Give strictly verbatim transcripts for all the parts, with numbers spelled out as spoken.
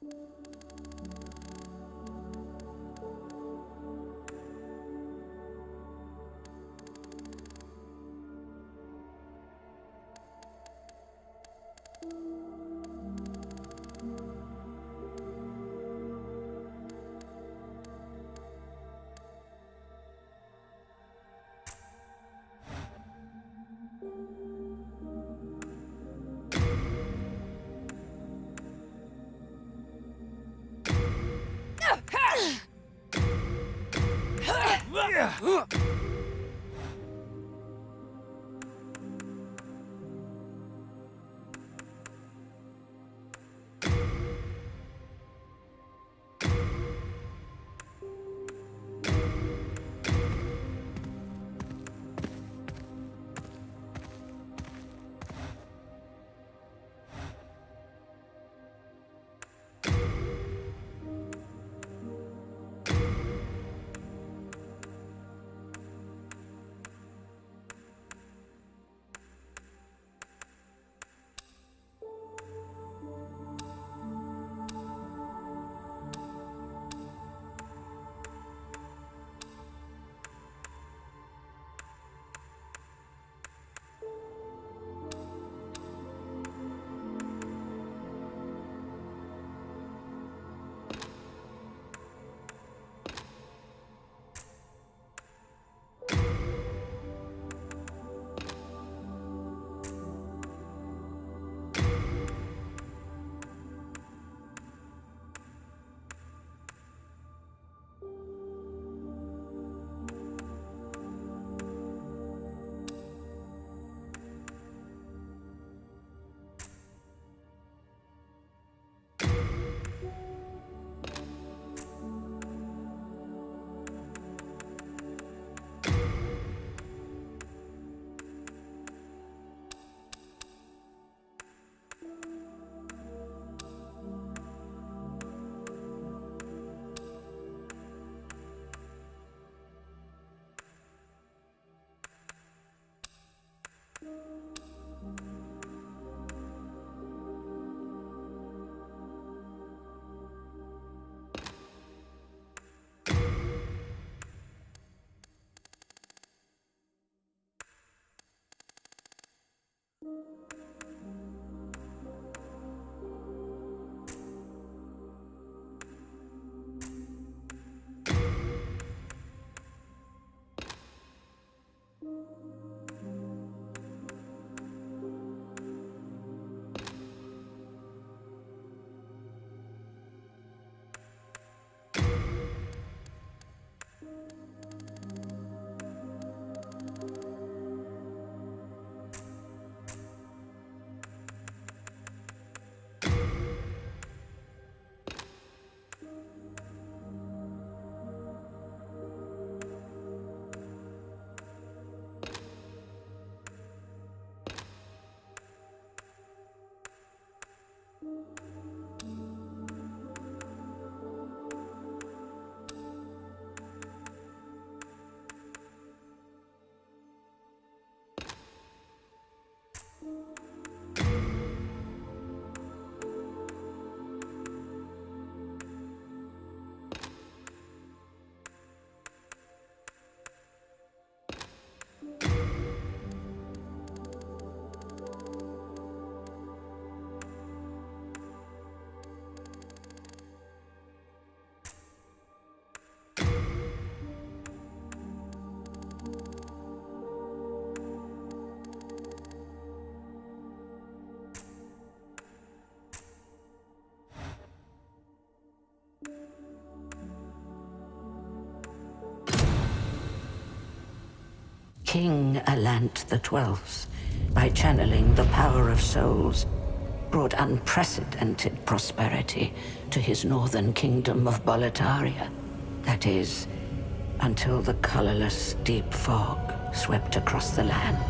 King Allant the Twelfth, by channeling the power of souls, brought unprecedented prosperity to his northern kingdom of Boletaria. That is, until the colorless deep fog swept across the land.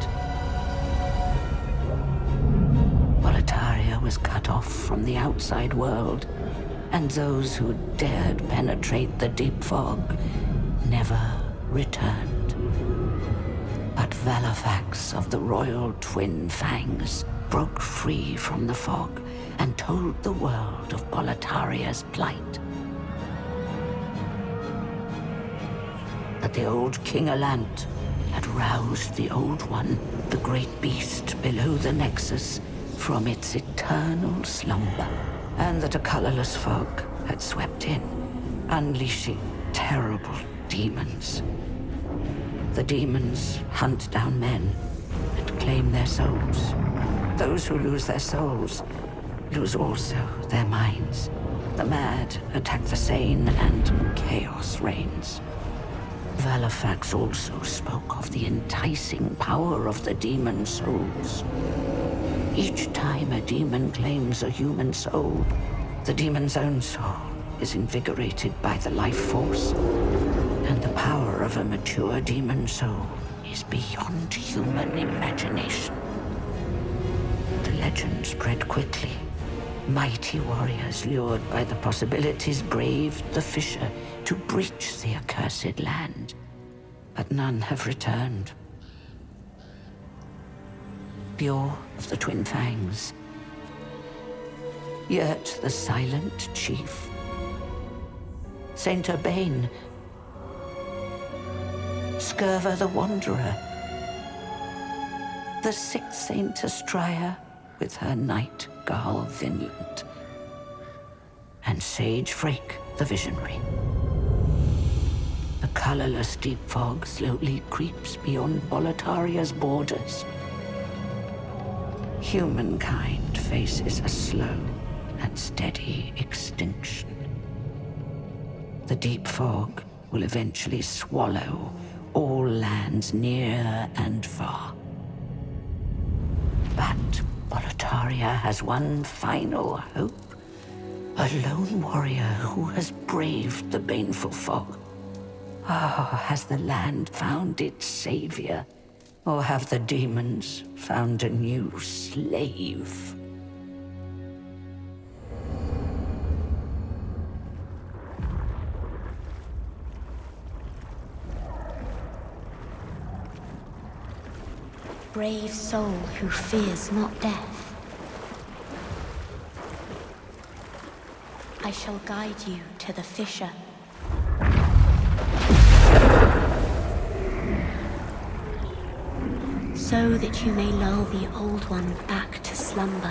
Boletaria was cut off from the outside world, and those who dared penetrate the deep fog never returned. But Valorfax of the Royal Twin Fangs broke free from the fog and told the world of Boletaria's plight. That the old King Allant had roused the Old One, the great beast below the Nexus, from its eternal slumber, and that a colorless fog had swept in, unleashing terrible demons. The demons hunt down men and claim their souls. Those who lose their souls lose also their minds. The mad attack the sane, and chaos reigns. Valifax also spoke of the enticing power of the demon souls. Each time a demon claims a human soul, the demon's own soul is invigorated by the life force, and the power of a mature demon soul is beyond human imagination. The legend spread quickly. Mighty warriors lured by the possibilities braved the fissure to breach the accursed land, but none have returned. Bjor of the Twin Fangs, Yurt the Silent Chief, Saint Urbane, Skirva the Wanderer, the sixth Saint Astrea with her knight Garl Vinland, and Sage Frake the Visionary. The colorless deep fog slowly creeps beyond Boletaria's borders. Humankind faces a slow and steady extinction. The deep fog will eventually swallow all lands near and far. But Boletaria has one final hope. A lone warrior who has braved the baneful fog. Ah, oh, has the land found its savior? Or have the demons found a new slave? Brave soul who fears not death. I shall guide you to the fissure. So that you may lull the Old One back to slumber.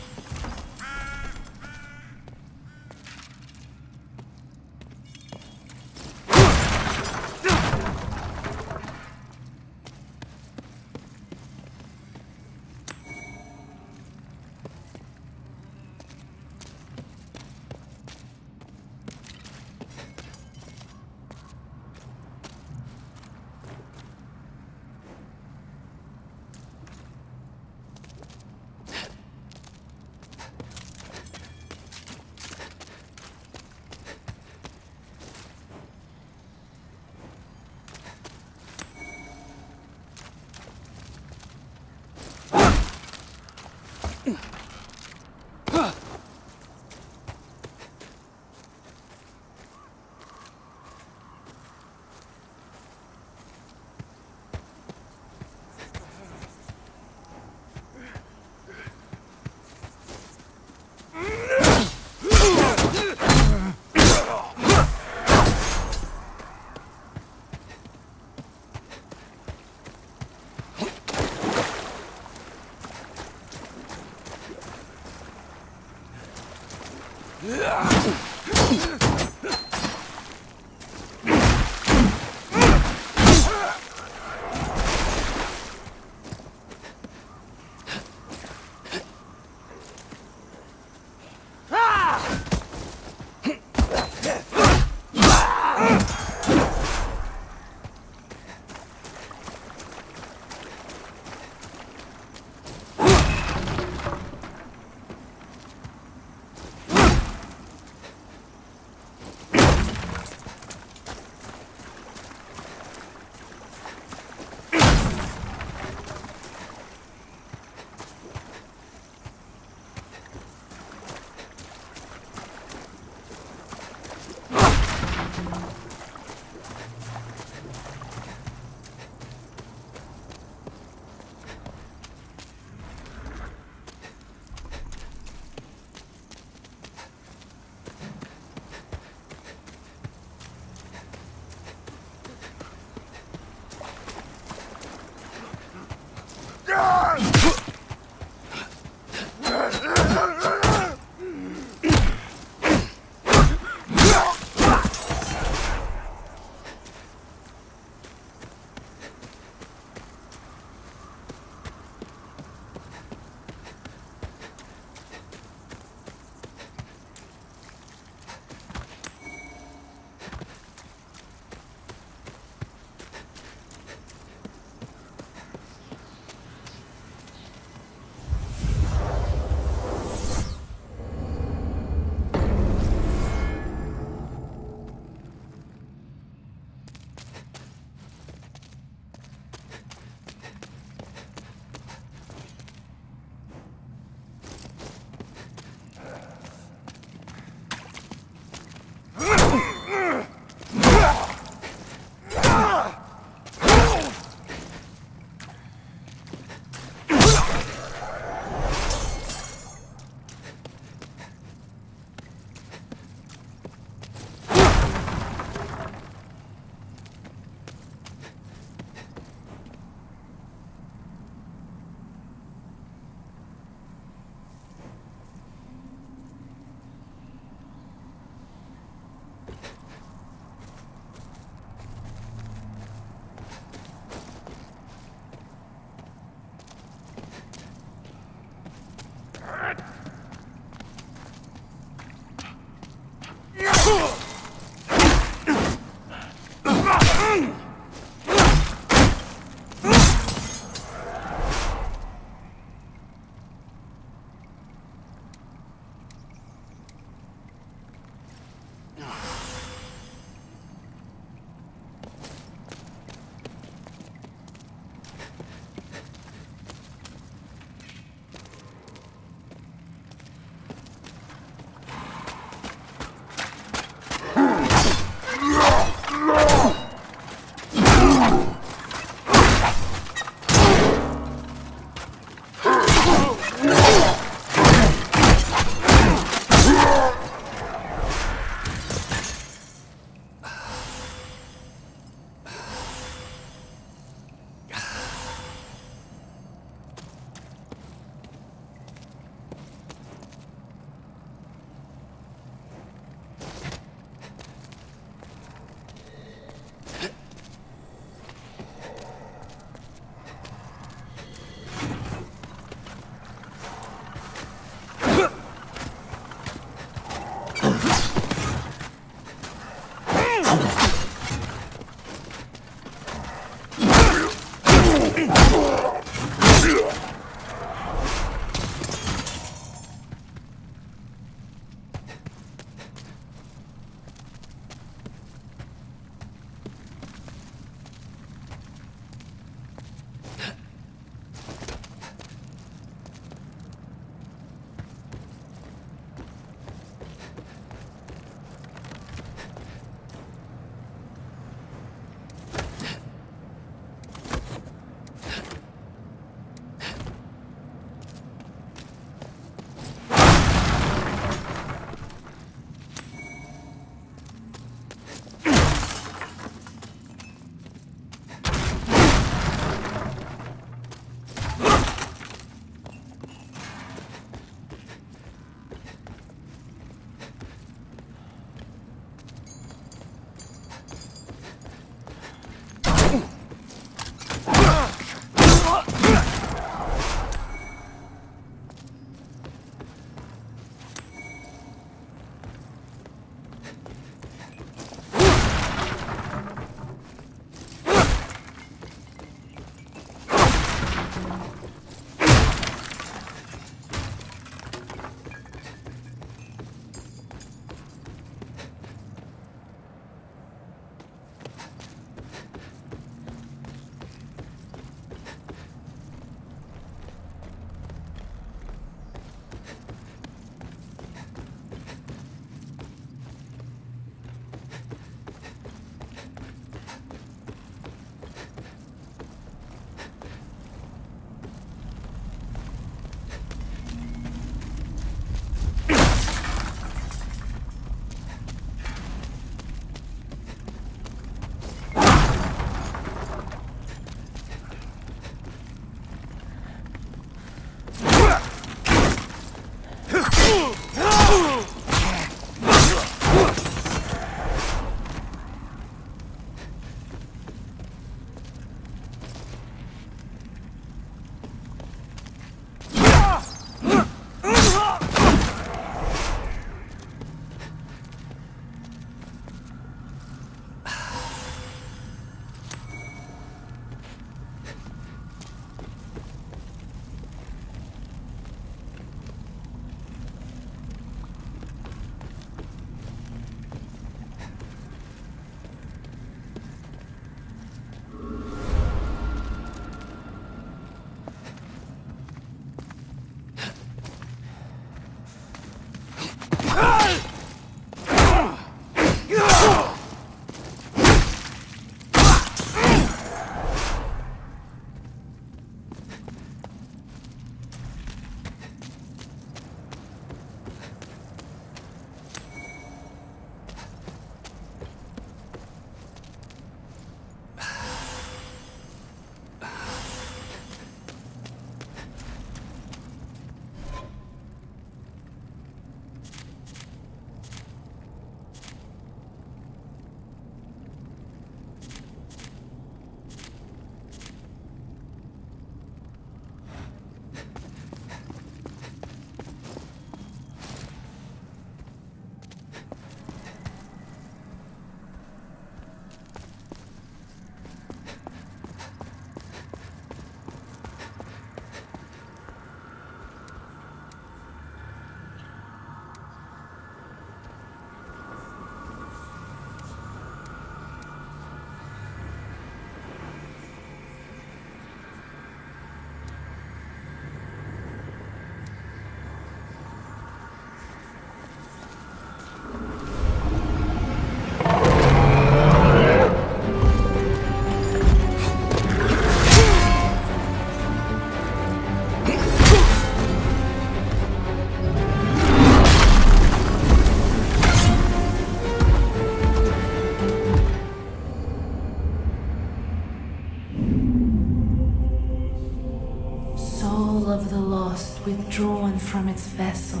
Of the lost withdrawn from its vessel.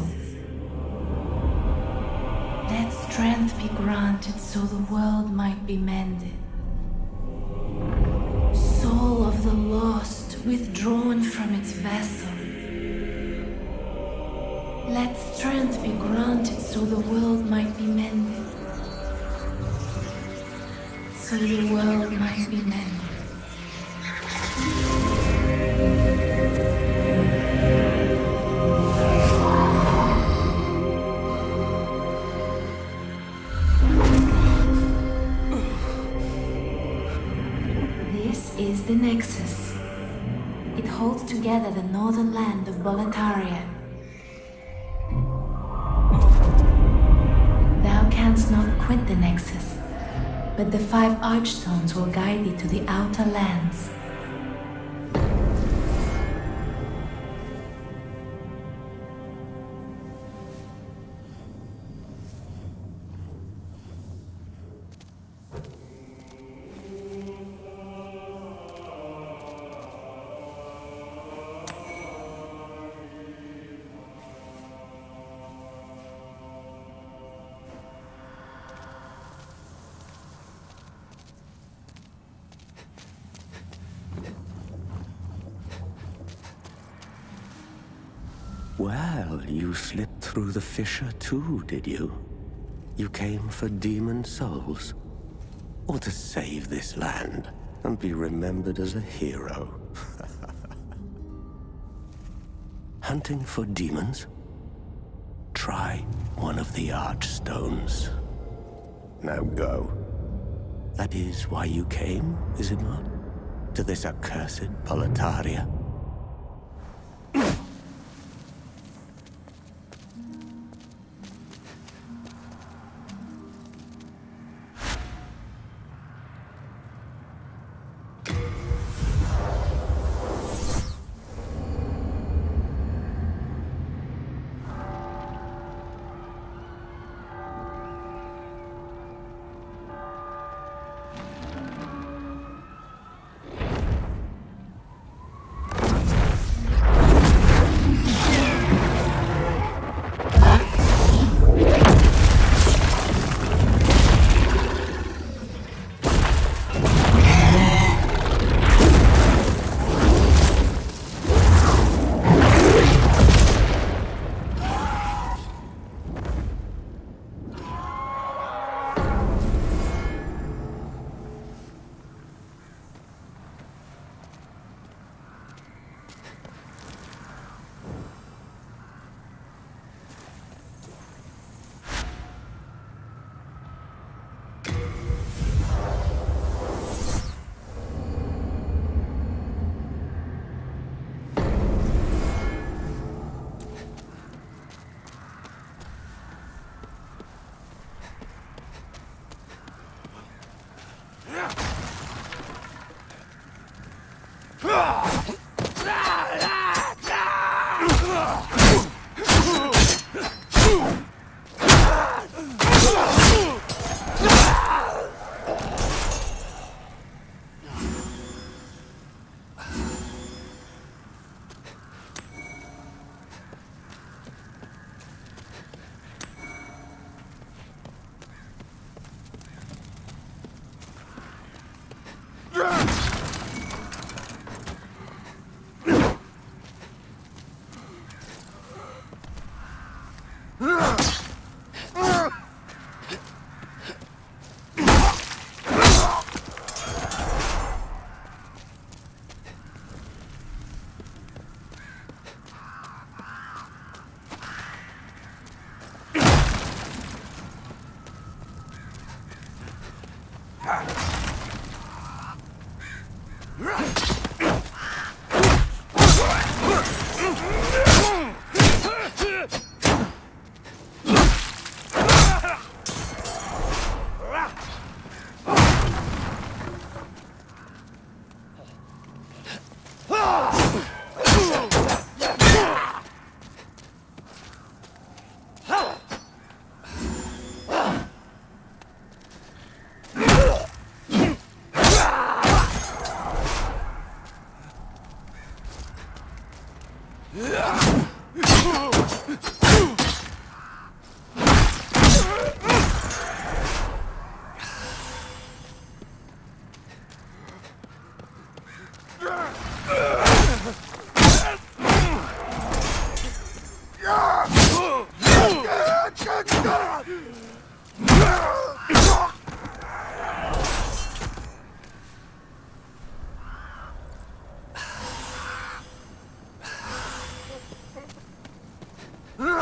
Let strength be granted so the world might be mended. Soul of the lost withdrawn from its vessel. Let strength be granted so the world might be mended. So the world might be mended. Is the Nexus. It holds together the northern land of Boletaria. Thou canst not quit the Nexus, but the five Archstones will guide thee to the outer lands. Well, you slipped through the fissure too, did you? You came for demon souls? Or to save this land and be remembered as a hero? Hunting for demons? Try one of the Archstones. Now go. That is why you came, is it not? To this accursed Boletaria? Ugh!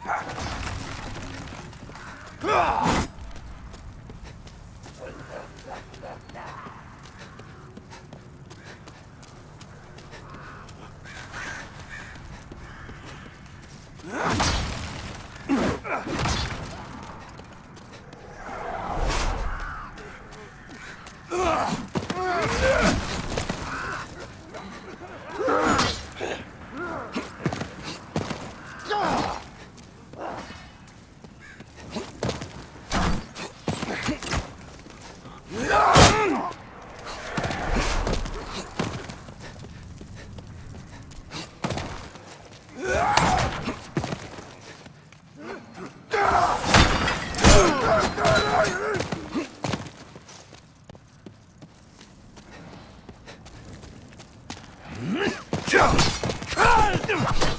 Jump!